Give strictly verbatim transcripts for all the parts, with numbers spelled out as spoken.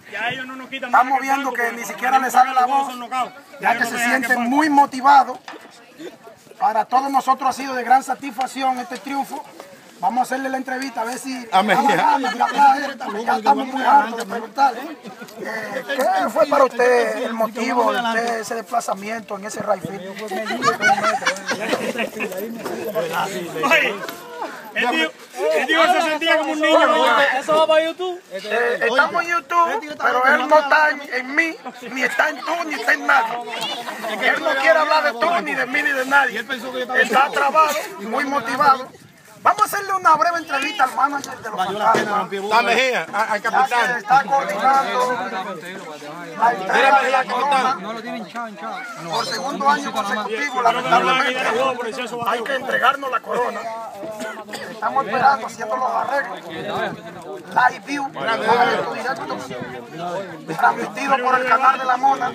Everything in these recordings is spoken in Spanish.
estamos viendo que ni siquiera le sale la voz, ya que se sienten muy motivados. Para todos nosotros ha sido de gran satisfacción este triunfo. Vamos a hacerle la entrevista a ver si ya estamos muy hartos de preguntar. Eh, ¿Qué fue para usted el motivo de usted ese desplazamiento en ese Rayfield? El tío se sentía como un niño. ¿Eso va para YouTube? Eh, estamos en YouTube, pero él no está en, en mí, ni está en tú, ni está en nadie. Él no quiere hablar de tú, ni de mí, ni de nadie. Está trabado y muy motivado. Vamos a hacerle una breve entrevista al manager de los Fantasmas. La Mejía, al capitán. Está coordinando la entrega de la corona. Por segundo año consecutivo, lamentablemente, hay que entregarnos la corona. Estamos esperando, haciendo los arreglos. Live view, transmitido por el canal de la Mona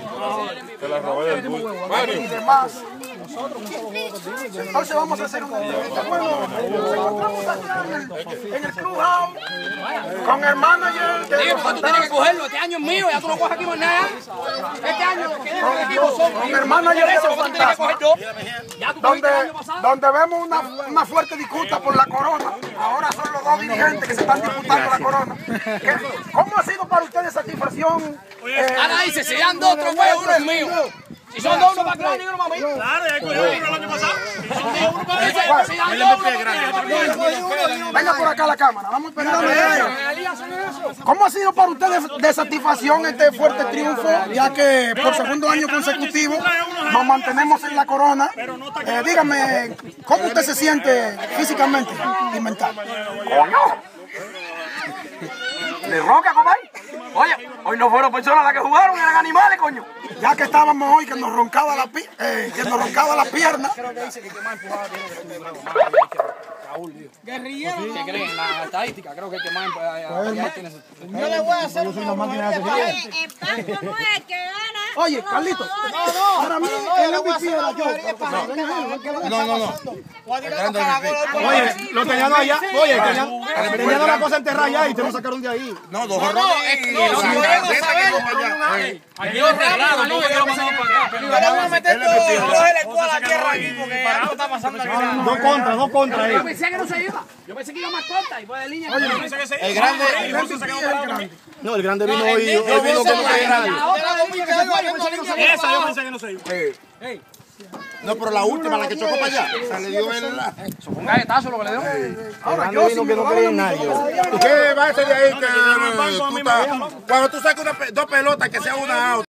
y demás. Entonces vamos a hacer una entrevista. Bueno, nos encontramos acá en el, en el Clubhouse con el manager de Digo, los tú tienes que cogerlo, este año es mío, ya tú no coges aquí más nada. Este año, con el manager de los Fantasmas, donde, donde vemos una, una fuerte disputa por la corona. Ahora son los dos dirigentes que se están disputando la corona. ¿Qué, ¿Cómo ha sido para ustedes satisfacción? Eh, Ana dice, si dan dos otros juegos, uno es mío. Si son dos, uno para grande y uno para mí. Claro, ya cogió uno el año pasado. Uno para mí, si dan dos, uno para mí. Venga por acá a la cámara, vamos a esperar. ¿Cómo ha sido para ustedes de satisfacción este fuerte triunfo, ya que por segundo año consecutivo nos mantenemos en la corona? Eh, dígame, ¿cómo usted se siente físicamente y mental? ¡Coño! ¿Le ronca, compadre? Oye, hoy no fueron personas las que jugaron, eran animales, coño. Ya que estábamos hoy, que nos roncaba la, pi eh, que nos roncaba la pierna. Guerrillero. ¿Qué creen? La estadística, creo que el que más tiene ese. Yo le voy a hacer una máquina de Oye, el pacto no es el que gana. Oye, Carlito, para mí el M V P era yo. No, no, no. Oye, lo tenían allá. Oye, tenían, tenían la cosa enterrada allá y te lo sacaron de ahí. No, dos No, no, es que no, si queremos saber. Aquí no cerrado, no, yo lo pasamos para acá. Yo le voy a meter todo el escuela a la tierra aquí porque algo está pasando aquí. Dos contra, dos contra Yo ahí. pensé que no se iba. Yo pensé que iba más corta y fue de línea. El grande. No, el grande vino hoy. Hoy vino como que nadie. Esa yo pensé que no se iba. No, pero la última, la que chocó para allá, o sea, le dio el... Un galletazo lo que le dio. Ahora yo sí que no quería nadie. ¿Qué va a ser de ahí? Que tú estás- cuando tú sacas una pe- dos pelotas, que sea una out.